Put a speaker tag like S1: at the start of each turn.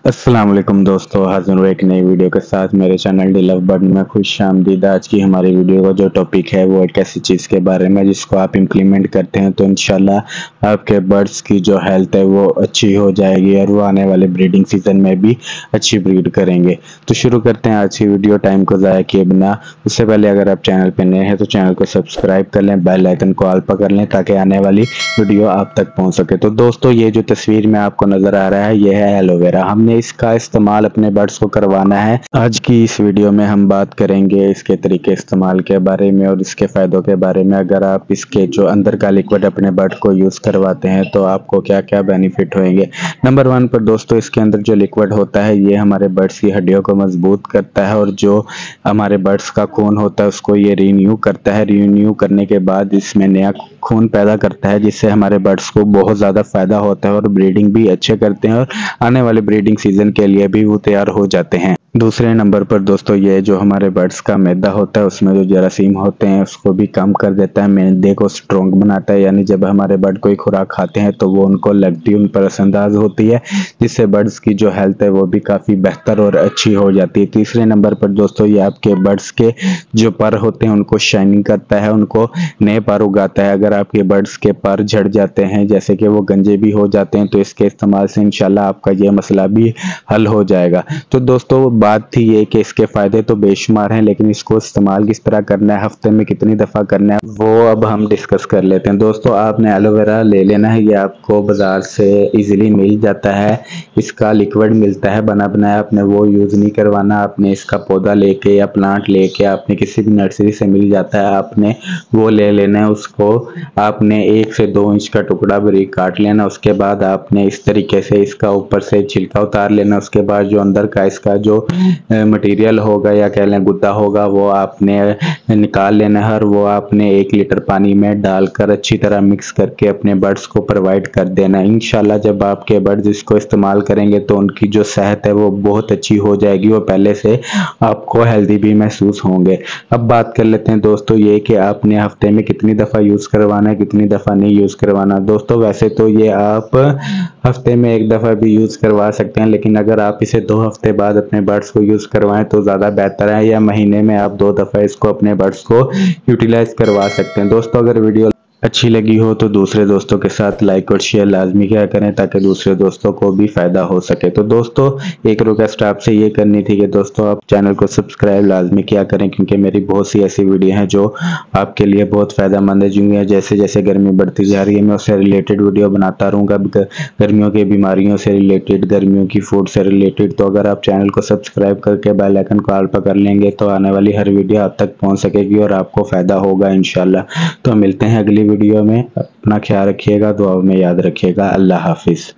S1: अस्सलाम वालेकुम दोस्तों, हाजिर हूँ एक नई वीडियो के साथ मेरे चैनल डी लव बर्ड में खुश आमदीद। आज की हमारी वीडियो का जो टॉपिक है वो एक ऐसी चीज़ के बारे में जिसको आप इम्प्लीमेंट करते हैं तो इंशाल्लाह आपके बर्ड्स की जो हेल्थ है वो अच्छी हो जाएगी और वो आने वाले ब्रीडिंग सीजन में भी अच्छी ब्रीड करेंगे। तो शुरू करते हैं आज की वीडियो टाइम को ज़ाया किए बिना। उससे पहले अगर आप चैनल पर नए हैं तो चैनल को सब्सक्राइब कर लें, बेल आइकन को ऑल पर कर लें ताकि आने वाली वीडियो आप तक पहुँच सके। तो दोस्तों, ये जो तस्वीर में आपको नज़र आ रहा है ये है एलोवेरा। हमने इसका इस्तेमाल अपने बर्ड्स को करवाना है। आज की इस वीडियो में हम बात करेंगे इसके तरीके इस्तेमाल के बारे में और इसके फायदों के बारे में। अगर आप इसके जो अंदर का लिक्विड अपने बर्ड को यूज करवाते हैं तो आपको क्या क्या बेनिफिट होंगे। नंबर 1 पर दोस्तों, इसके अंदर जो लिक्विड होता है ये हमारे बर्ड्स की हड्डियों को मजबूत करता है और जो हमारे बर्ड्स का खून होता है उसको ये रीन्यू करता है। रीन्यू करने के बाद इसमें नया खून पैदा करता है जिससे हमारे बर्ड्स को बहुत ज़्यादा फायदा होता है और ब्रीडिंग भी अच्छे करते हैं और आने वाले ब्रीडिंग सीजन के लिए भी वो तैयार हो जाते हैं। दूसरे नंबर पर दोस्तों, ये जो हमारे बर्ड्स का मैदा होता है उसमें जो जरासीम होते हैं उसको भी कम कर देता है, मैदे को स्ट्रॉन्ग बनाता है। यानी जब हमारे बर्ड कोई खुराक खाते हैं तो वो उनको लगती, उन पर असरअंदाज होती है जिससे बर्ड्स की जो हेल्थ है वो भी काफ़ी बेहतर और अच्छी हो जाती है। तीसरे नंबर पर दोस्तों, ये आपके बर्ड्स के जो पर होते हैं उनको शाइनिंग करता है, उनको नए पर उगाता है। अगर आपके बर्ड्स के पर झड़ जाते हैं, जैसे कि वो गंजे भी हो जाते हैं, तो इसके इस्तेमाल से इंशाल्लाह आपका ये मसला भी हल हो जाएगा। तो दोस्तों, बात थी ये कि इसके फायदे तो बेशुमार हैं, लेकिन इसको इस्तेमाल किस तरह करना है, हफ्ते में कितनी दफ़ा करना है, वो अब हम डिस्कस कर लेते हैं। दोस्तों, आपने एलोवेरा ले लेना है, ये आपको बाज़ार से इजीली मिल जाता है। इसका लिक्विड मिलता है बना बनाया, आपने वो यूज़ नहीं करवाना। आपने इसका पौधा लेके या प्लांट लेके आपने किसी भी नर्सरी से मिल जाता है, आपने वो ले लेना है। उसको आपने 1 से 2 इंच का टुकड़ा बारीक काट लेना। उसके बाद आपने इस तरीके से इसका ऊपर से छिलका उतार लेना। उसके बाद जो अंदर का इसका जो मटेरियल होगा या कह लें गुद्दा होगा वो आपने निकाल लेना है और वो आपने 1 लीटर पानी में डालकर अच्छी तरह मिक्स करके अपने बर्ड्स को प्रोवाइड कर देना। इंशाल्लाह जब आपके बर्ड्स इसको इस्तेमाल करेंगे तो उनकी जो सेहत है वो बहुत अच्छी हो जाएगी, वो पहले से आपको हेल्दी भी महसूस होंगे। अब बात कर लेते हैं दोस्तों ये कि आपने हफ्ते में कितनी दफ़ा यूज़ करवाना है, कितनी दफ़ा नहीं यूज़ करवाना। दोस्तों, वैसे तो ये आप हफ्ते में 1 दफ़ा भी यूज़ करवा सकते हैं, लेकिन अगर आप इसे 2 हफ्ते बाद अपने बर्ड्स को यूज़ करवाएं तो ज़्यादा बेहतर है। या महीने में आप 2 दफ़ा इसको अपने बर्ड्स को यूटिलाइज करवा सकते हैं। दोस्तों, अगर वीडियो अच्छी लगी हो तो दूसरे दोस्तों के साथ लाइक और शेयर लाजमी किया करें ताकि दूसरे दोस्तों को भी फ़ायदा हो सके। तो दोस्तों, एक रिक्वेस्ट आपसे ये करनी थी कि दोस्तों आप चैनल को सब्सक्राइब लाजमी किया करें, क्योंकि मेरी बहुत सी ऐसी वीडियो हैं जो आपके लिए बहुत फ़ायदेमंद है। जो जैसे जैसे गर्मी बढ़ती जा रही है मैं उससे रिलेटेड वीडियो बनाता रहूँगा, गर्मियों की बीमारियों से रिलेटेड, गर्मियों की फूड से रिलेटेड। तो अगर आप चैनल को सब्सक्राइब करके बेल आइकन को ऑल पर कर लेंगे तो आने वाली हर वीडियो आप तक पहुँच सकेगी और आपको फ़ायदा होगा इंशाल्लाह। तो मिलते हैं अगली वीडियो में। अपना ख्याल रखिएगा, दुआ में याद रखिएगा। अल्लाह हाफिज़।